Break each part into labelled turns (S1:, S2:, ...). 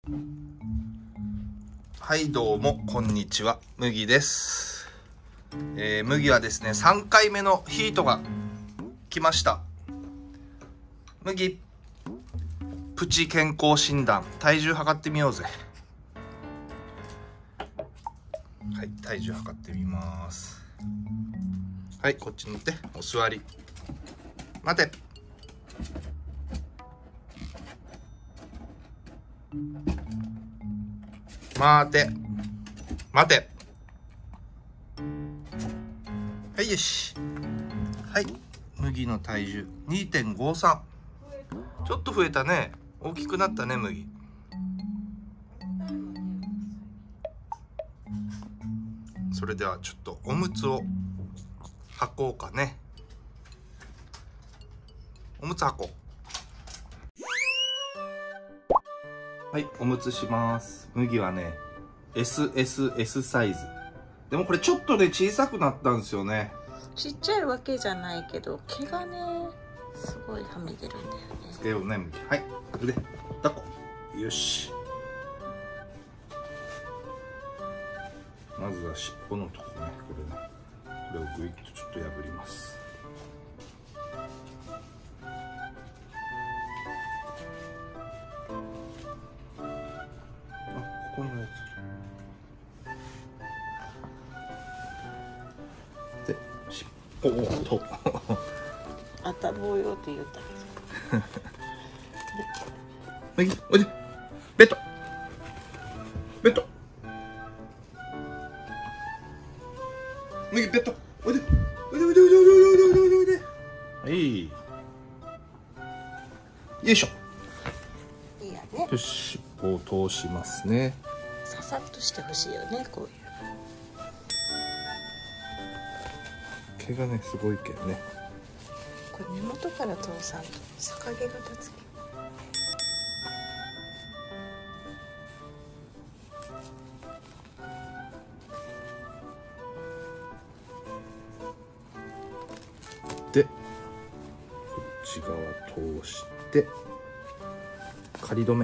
S1: はいどうもこんにちは、麦です。麦はですね3回目のヒートが来ました。麦プチ健康診断、体重測ってみようぜ。はい、体重測ってみます。はい、こっち乗って、お座り。待て。待て。待て。はい、よし。はい、麦の体重 2.53。ちょっと増えたね。大きくなったね、麦。それではちょっとおむつを履こうかね。おむつ履こう。はい、おむつします。麦はね SSS サイズ。でもこれちょっとね小さくなったんですよね。
S2: ちっちゃいわけじゃないけど毛がねすごいはみ出るんだよね。
S1: つけようね、麦。はい、腕抱っこ。よし、まずは尻尾のとこね、これをグイッとちょっと破ります。あ、ここにもやつで、尻尾と
S2: あたぼうよって言ったけど
S1: 麦、おいで、ベッドベッド麦、ベッドおいで、おいでおいでおいでおいでおいでおいでおいで。はい、よいしょ。
S2: いいやね。
S1: よし、尻尾を通しますね。
S2: ささっとしてほしいよね、こういう
S1: 毛がねすごいけどね。
S2: これ根元から通さんと逆毛が立つけ
S1: で、こっち側通して仮止め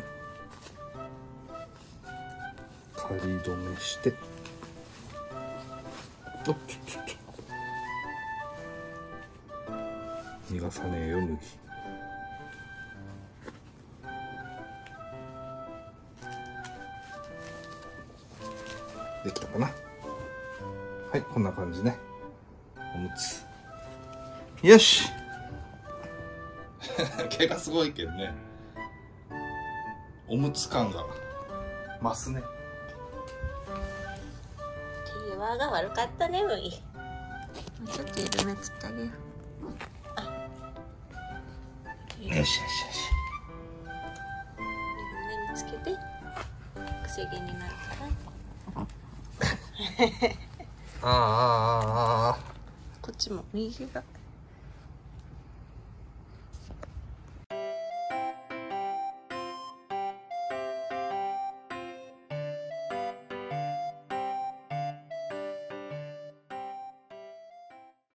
S1: しておっ、ちょ逃がさねえよ麦。できたかな。はい、こんな感じね。おむつよし毛がすごいけどね、おむつ感が増すね。
S2: 手際が悪かったね、麦。もうちょっと緩めつってあげよう。
S1: よしよしよし。
S2: 緩めにつけてくせ毛になるから
S1: ああ、
S2: こっちも右が